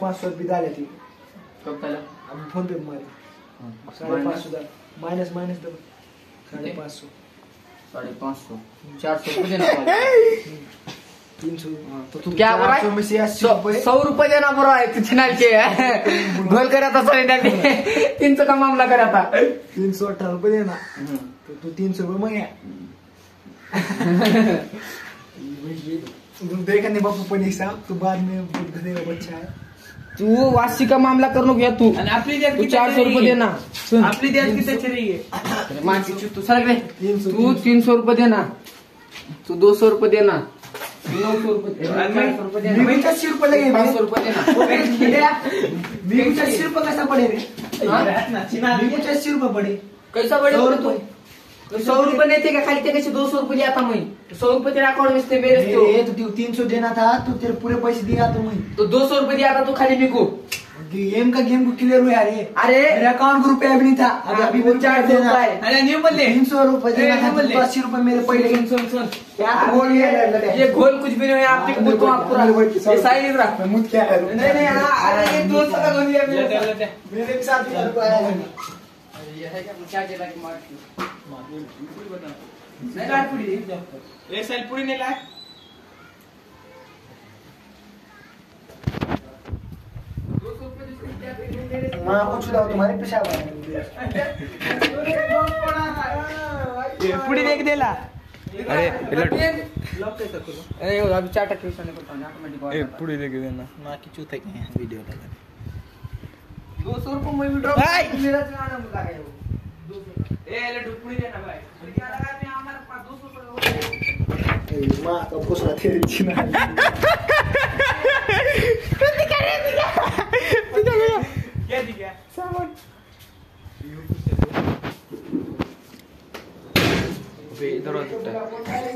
500 रुपये डाले थे। कब डाला? अब फोन पे मारे 550 माइनस दो 550 550 400 रुपये देना पड़ेगा। 300 तो तू क्या बोल रहा है? 100 रुपये देना पड़ रहा है तू छिनाल के गोल करा था सर 300 का मामला करा था 318 रुपये देना तो तू 300 रुपये मांगे देखा नहीं बापू पण हिसाब तू बाद में गधे का बच्चा है। तू वासी का मामला कर लो क्या तू? आपली द्याज तू 400 रुपये देना। आपली द्याज किती रही है? तू सरक रे। तू 300 रुपये देना, तू 200 रुपये देना, 900 रुपये देना, 400 रुपये देना, 80 रुपये लगे 500 रुपये देना। 80 रुपये कैसा पड़े रे? 80 रुपये पड़े कैसा बड़े? 100 रुपये नहीं थे क्या? खाली कैसे 200 रुपये लिया था मैं? 100 रुपये तेरे अकाउंट में थे मेरे तो 300 देना था तो तेरे पूरे पैसे दिया तो मैं तो 200 रुपये दिया था तो खाली मेरे को गेम को क्लियर हुआ यार ये। अरे मेरे अकाउंट को रुपया भी नहीं था अभी वो 400 देना। अरे नहीं बोले 300 रुपये देना था 80 रुपये मेरे पहले। सुन क्या बोल ये घोल कुछ भी नहीं है आपके मुझ को आप पूरा ये सही नहीं रहा मुझ क्या है नहीं अरे ये 200 का घोल दिया मेरे के साथ भी आया है। ये है क्या क्या के लाके मार नहीं काट पूरी एक साल पूरी नहीं लाए माँ कुछ दाओ तुम्हारे पेशाब पूरी देख देला। अरे अरे अभी 4 टक्के निशान करता हूं ऑटोमेटिक पूरी देख देना मां की चूत है वीडियो लगा 200 रुपये मैं विड्रॉ मेरा चलाना मुझे लगा वो 200 ए ले पूरी देना भाई क्या लगा मैं हमारे पास 200 रुपये माँ तो कुछ ना तेरी चिना क्या दिया सामान बे इधर आ सकता है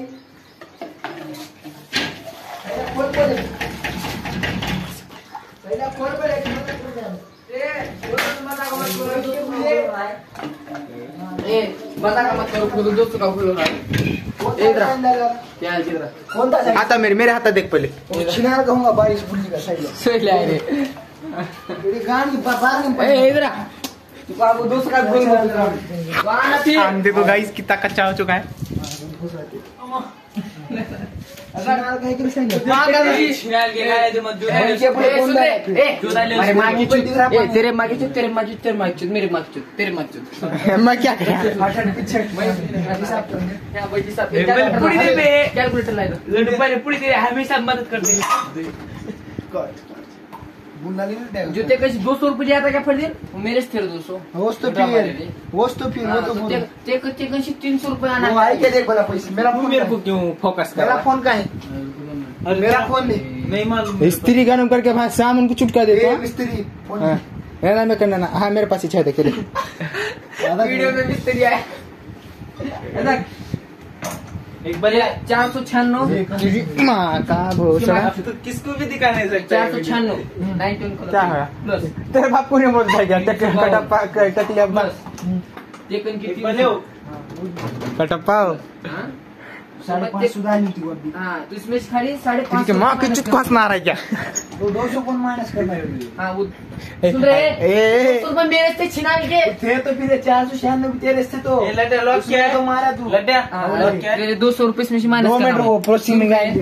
बता का मत करो खुद दोस्तों का खोलो इधर क्या है इधर कौन था हाथ मेरे हाथ देख पहले चिनार कहूंगा बारिश बुल्ली का सही सही ले रे तेरी गान की बाजार में ए इधर तू बाबू दोस्त का खोल वहां ना थी हम देखो गाइस कितना कच्चा हो चुका है चिनार कहे कि सही वहां का नहीं छिनाल के गाय जो मजदूर है अरे मांगी चुत तेरे मांगी चुत मेरे मांगी चुत तेरे मांगी चुत मैं क्या करा पीछे हिसाब करने क्या वही सब पूरी दे बे कैलकुलेटर ला दो लड्डू पर पूरी दे हमेशा मदद करते हैं बुला ले जूते कैसे 200 रुपये दिया था क्या फिर दिन मेरे से 200 वो तो फिर ते कैसे 300 रुपये आना वो आई के देख भला पैसे मेरा फोन मेरे को क्यों फोकस कर मेरा फोन का है मेरा फोन नहीं मालूम स्त्री गरम करके भाई शाम उनको चुटका देता हूँ मिस्त्री फोन मेरा में करना ना हाँ मेरे पास ही देखे वीडियो में मिस्त्री आए एक बार 496 माँ का भोसड़ा तो किसको भी दिखा नहीं सकता 496 क्या है तेरे बाप को नहीं बोलता क्या कटप्पा टेकन की कटप्पा 550 डाली थी वो अभी हाँ तो इसमें से खाली 550 माँ की चुट हंसना रहा है क्या 200 कौन माइनस करना है हाँ वो सुन रहे 200 रुपये मेरे से छिना के थे तो फिर 496 भी तेरे से तो लड्डा लॉक क्या है तो मारा तू लड्डा लॉक क्या है 200 रुपये इसमें से माइनस 2 मिनट वो प्रोसेसिंग में गए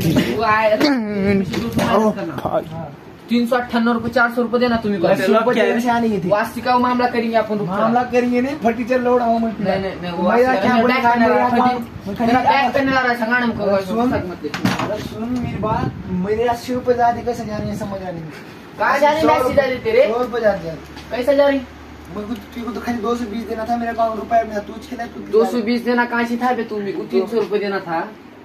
398 रुपये 400 रुपये देना तुम्हें को तेरे से आने की थी वास्ती का मामला करेंगे अपन मामला करेंगे नहीं फटीचर लोड आओ मत नहीं वो मेरा क्या बोले मेरा बैग करने ला रहा है संगाड़म को सुन मेरी बात मेरे 80 रुपए ज्यादा कैसे जा रही है समझ आ नहीं कहाँ जा रही मैं सीधा दे तेरे 100 रुपए जा रही है कैसा जा रही मुझे तो खाली 220 देना था मेरे अकाउंट रुपए में तू खेला 220 देना कहाँ से था बे तुम 300 रुपये देना था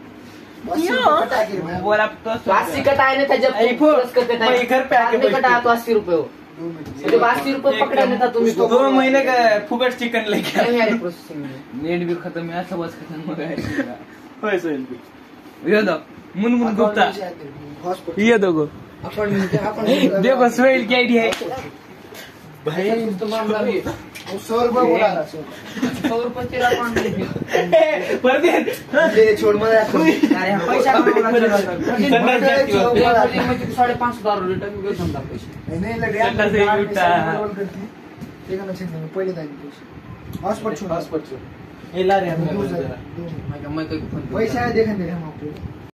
बोला तो 80 कटाए नहीं था जब प्लस करके था घर पे आके कटाया तो 80 रुपये हो जब 80 रुपये पकड़ाने था तुम्हें 2 महीने का फुकट चिकन लेके नहीं यार प्रोसेसिंग में नेट भी खत्म है सब खत्म हो गया है ये दो मुनमुन गुप्ता ये देखो देखो स्वेल की आईडी है भाई तो मामला भी 100 रुपये बोला था 100 रुपये तेरा अकाउंट में ले छोड़ मत यार अरे हम पैसा कमावला चलो नहीं मैं 5,500 रिटर्न घेऊन समजा पैसे नहीं लगे चला से उठा. ते का नसेल नाही पहिले जाईल पैसे हॉस्पिटल छोड़ हे ला रे पैसा देखा दे हम आपको